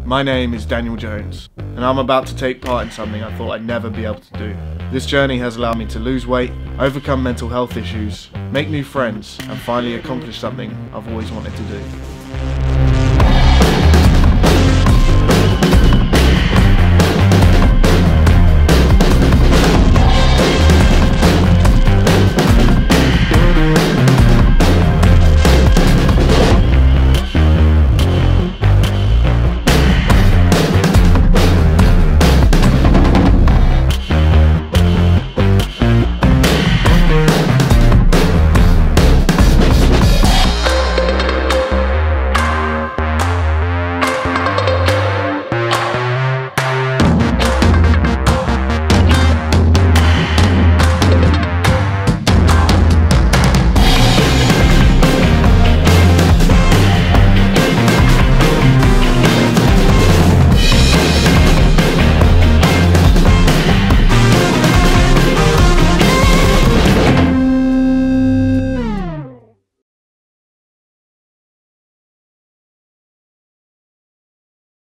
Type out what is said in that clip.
My name is Daniel Jones, and I'm about to take part in something I thought I'd never be able to do. This journey has allowed me to lose weight, overcome mental health issues, make new friends, and finally accomplish something I've always wanted to do.